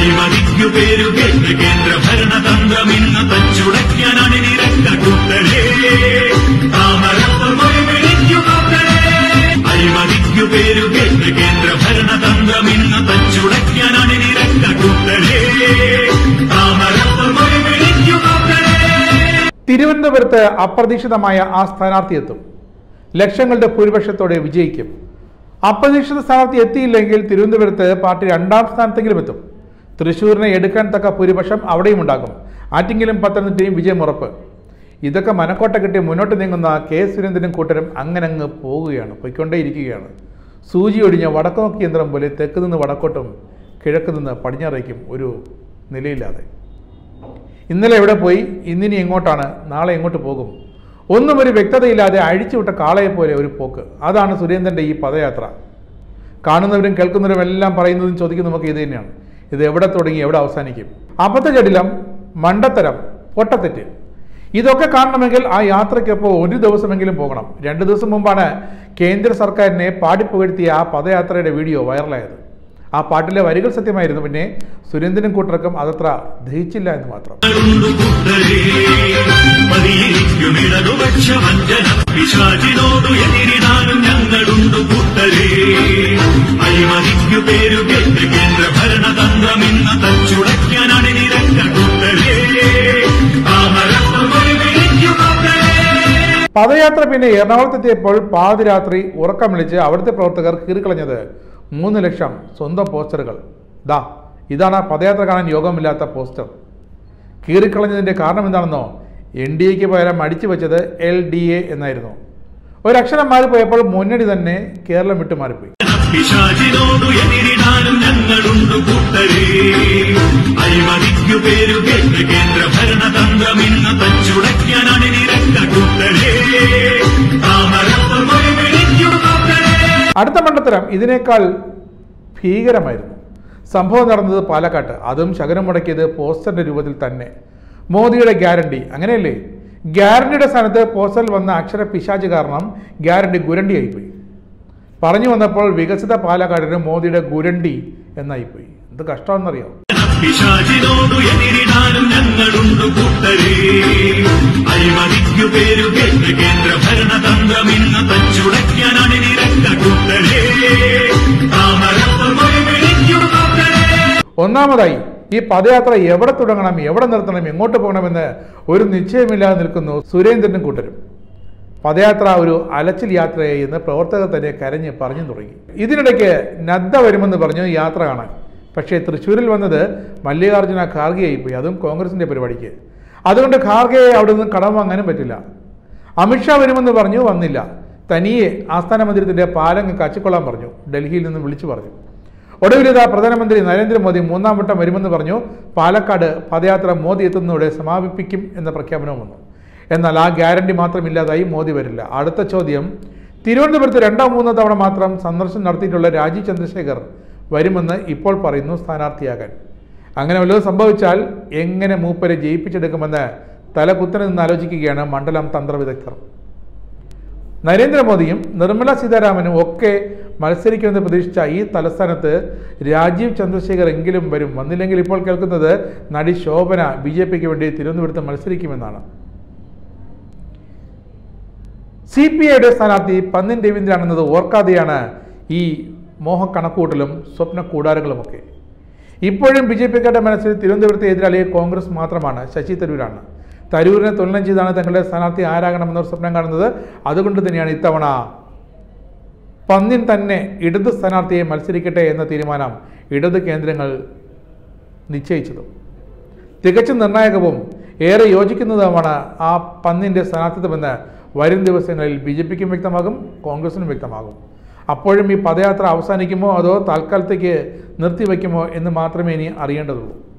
അഴിമതിക്കു പേരുകേട്ട് കേന്ദ്ര ഭരണതന്ത്രം ഇന്ന് തച്ചുടയ്ക്കാൻ അണിനിരന്ന കൂട്ടരേ താമരപ്പം ഒരു വിളിക്കു നോക്കണേ. അഴിമതിക്കു പേരുകേട്ട് കേന്ദ്ര ഭരണതന്ത്രം ഇന്ന് തച്ചുടയ്ക്കാൻ അണിനിരന്ന കൂട്ടരേ താമരപ്പം ഒരു വിളിക്കു നോക്കണേ. തിരുവനന്തപുരത്ത് അപ്രതീക്ഷിതമായ ആ സ്ഥാനാർത്ഥി എത്തും. ലക്ഷങ്ങളുടെ ഭൂരിപക്ഷത്തോടെ വിജയിക്കും. അപ്രതീക്ഷിത സ്ഥാനാർത്ഥി എത്തിയില്ലെങ്കിൽ തിരുവനന്തപുരത്ത് പാർട്ടി 2ാം സ്ഥാനത്തെങ്കിലും എത്തും. തൃശ്ശൂരിനെ എടുക്കാൻ തക്ക ഭൂരിപക്ഷം അവിടെയും ഉണ്ടാകും. ആറ്റിങ്ങലും പത്തനംതിട്ടയും വിജയം ഉറപ്പ്. ഇതൊക്കെ മനക്കോട്ട കെട്ടി മുന്നോട്ട് നീങ്ങുന്ന കെ സുരേന്ദ്രനും കൂട്ടരും അങ്ങനെ അങ്ങ് പോയിക്കൊണ്ടേയിരിക്കുകയാണ്. സൂചി ഒടിഞ്ഞ വടക്ക് നോക്കി യന്ത്രം പോലെ തെക്ക് നിന്ന് വടക്കോട്ടും കിഴക്ക് നിന്ന് പടിഞ്ഞാറേക്കും ഒരു നിലയില്ലാതെ. ഇന്നലെ എവിടെ പോയി, ഇന്നിനി എങ്ങോട്ടാണ്, നാളെ എങ്ങോട്ട് പോകും, ഒന്നും ഒരു വ്യക്തതയില്ലാതെ അഴിച്ചുവിട്ട കാളയെപ്പോലെ ഒരു പോക്ക്. അതാണ് സുരേന്ദ്രൻ്റെ ഈ പദയാത്ര. കാണുന്നവരും കേൾക്കുന്നവരും എല്ലാം പറയുന്നതും ചോദിക്കുന്നതുമൊക്കെ ഇത് തന്നെയാണ്. ഇത് എവിടെ തുടങ്ങി എവിടെ അവസാനിക്കും? അബദ്ധജടിലം, മണ്ടത്തരം, പൊട്ടത്തെറ്റ്, ഇതൊക്കെ കാണണമെങ്കിൽ ആ യാത്രയ്ക്കൊപ്പം ഒരു ദിവസമെങ്കിലും പോകണം. 2 ദിവസം മുമ്പാണ് കേന്ദ്ര സർക്കാരിനെ പാടിപ്പുകഴ്ത്തിയ ആ പദയാത്രയുടെ വീഡിയോ വൈറലായത്. ആ പാട്ടിലെ വരികൾ സത്യമായിരുന്നു. പിന്നെ സുരേന്ദ്രനും കൂട്ടർക്കും അതത്ര ദഹിച്ചില്ല എന്ന് മാത്രം. പദയാത്ര പിന്നെ എറണാകുളത്തെത്തിയപ്പോൾ പാതിരാത്രി ഉറക്കം വിളിച്ച് അവിടുത്തെ പ്രവർത്തകർ കീറിക്കളഞ്ഞത് 3 ലക്ഷം സ്വന്തം പോസ്റ്ററുകൾ. ഇതാണ് ആ പദയാത്ര കാണാൻ യോഗമില്ലാത്ത പോസ്റ്റർ. കീറിക്കളഞ്ഞതിൻ്റെ കാരണം എന്താണെന്നോ? NDAക്ക് പകരം അടിച്ചു വെച്ചത് LDA എന്നായിരുന്നു. ഒരക്ഷരം മാറിപ്പോയപ്പോൾ മുന്നണി തന്നെ കേരളം വിട്ടു മാറിപ്പോയി. അടുത്ത മണ്ടത്തരം ഇതിനേക്കാൾ ഭീകരമായിരുന്നു. സംഭവം നടന്നത് പാലക്കാട്ട്. അതും ശകനം മുടക്കിയത് പോസ്റ്ററിന്റെ രൂപത്തിൽ തന്നെ. മോദിയുടെ ഗ്യാരണ്ടി, അങ്ങനെയല്ലേ? ഗ്യാരണ്ടിയുടെ സ്ഥാനത്ത് പോസ്റ്ററിൽ വന്ന അക്ഷര പിശാച് കാരണം ഗ്യാരണ്ടി ഗുരണ്ടിയായിപ്പോയി. പറഞ്ഞു വന്നപ്പോൾ വികസിത പാലക്കാടിന് മോദിയുടെ ഗുരണ്ടി എന്നായിപ്പോയി. എന്ത് കഷ്ടമെന്നറിയോ? ഒന്നാമതായി ഈ പദയാത്ര എവിടെ തുടങ്ങണം, എവിടെ നിർത്തണം, എങ്ങോട്ട് പോകണമെന്ന് ഒരു നിശ്ചയമില്ലാതെ നിൽക്കുന്നു സുരേന്ദ്രനും കൂട്ടരും. പദയാത്ര ഒരു അലച്ചിൽ യാത്രയായി എന്ന് പ്രവർത്തകർ തന്നെ കരഞ്ഞ് പറഞ്ഞു തുടങ്ങി. ഇതിനിടയ്ക്ക് നദ്ദ വരുമെന്ന് പറഞ്ഞു യാത്ര കാണാൻ. പക്ഷേ തൃശ്ശൂരിൽ വന്നത് മല്ലികാർജ്ജുന ഖാർഗെയായിപ്പോയി, അതും കോൺഗ്രസിൻ്റെ പരിപാടിക്ക്. അതുകൊണ്ട് ഖാർഗെയെ അവിടെ നിന്ന് കടം വാങ്ങാനും പറ്റില്ല. അമിത്ഷാ വരുമെന്ന് പറഞ്ഞു, വന്നില്ല. തനിയെ ആസ്ഥാന മന്ദിരത്തിൻ്റെ പാലങ്ങ് കച്ചിക്കൊള്ളാൻ പറഞ്ഞു, ഡൽഹിയിൽ നിന്ന് വിളിച്ചു പറഞ്ഞു. ഒടുവിലിതാ പ്രധാനമന്ത്രി നരേന്ദ്രമോദി 3ാം വട്ടം വരുമെന്ന് പറഞ്ഞു. പാലക്കാട് പദയാത്ര മോദി എത്തുന്നതോടെ സമാപിപ്പിക്കും എന്ന പ്രഖ്യാപനവും വന്നു. എന്നാൽ ആ ഗ്യാരണ്ടി മാത്രമില്ലാതായി, മോദി വരില്ല. അടുത്ത ചോദ്യം, തിരുവനന്തപുരത്ത് 2-3 തവണ മാത്രം സന്ദർശനം നടത്തിയിട്ടുള്ള രാജീവ് ചന്ദ്രശേഖർ വരുമെന്ന് ഇപ്പോൾ പറയുന്നു സ്ഥാനാർത്ഥിയാകാൻ. അങ്ങനെ വല്ലതും സംഭവിച്ചാൽ എങ്ങനെ മൂപ്പരെ ജയിപ്പിച്ചെടുക്കുമെന്ന് തലകുത്തനെ നിന്ന് ആലോചിക്കുകയാണ് മണ്ഡലം തന്ത്രവിദഗ്ധർ. നരേന്ദ്രമോദിയും നിർമ്മല സീതാരാമനും ഒക്കെ മത്സരിക്കുമെന്ന് പ്രതീക്ഷിച്ച ഈ തലസ്ഥാനത്ത് രാജീവ് ചന്ദ്രശേഖർ എങ്കിലും വരും. വന്നില്ലെങ്കിൽ ഇപ്പോൾ കേൾക്കുന്നത് നടി ശോഭന BJPക്ക് വേണ്ടി തിരുവനന്തപുരത്ത് മത്സരിക്കുമെന്നാണ്. CPIയുടെ സ്ഥാനാർത്ഥി പന്നിൻ രവീന്ദ്രനാണെന്നത് ഓർക്കാതെയാണ് ഈ മോഹക്കണക്കൂട്ടലും സ്വപ്ന കൂടാരങ്ങളുമൊക്കെ. ഇപ്പോഴും BJPക്കാരുടെ മനസ്സിൽ തിരുവനന്തപുരത്തെ എതിരാളി കോൺഗ്രസ് മാത്രമാണ്, ശശി തരൂരാണ്. തരൂരിനെ തുലനം ചെയ്താണ് തങ്ങളുടെ സ്ഥാനാർത്ഥി ആരാകണമെന്നവർ സ്വപ്നം കാണുന്നത്. അതുകൊണ്ട് തന്നെയാണ് ഇത്തവണ പന്നിൻ തന്നെ ഇടത് സ്ഥാനാർത്ഥിയെ മത്സരിക്കട്ടെ എന്ന തീരുമാനം ഇടത് കേന്ദ്രങ്ങൾ നിശ്ചയിച്ചതും. തികച്ചും നിർണായകവും ഏറെ യോജിക്കുന്നതുമാണ് ആ പന്നിൻ്റെ സ്ഥാനാർത്ഥിത്വമെന്ന് വരും ദിവസങ്ങളിൽ BJPക്കും വ്യക്തമാകും, കോൺഗ്രസിനും വ്യക്തമാകും. അപ്പോഴും ഈ പദയാത്ര അവസാനിക്കുമോ അതോ താൽക്കാലത്തേക്ക് നിർത്തിവെക്കുമോ എന്ന് മാത്രമേ ഇനി അറിയേണ്ടതുള്ളൂ.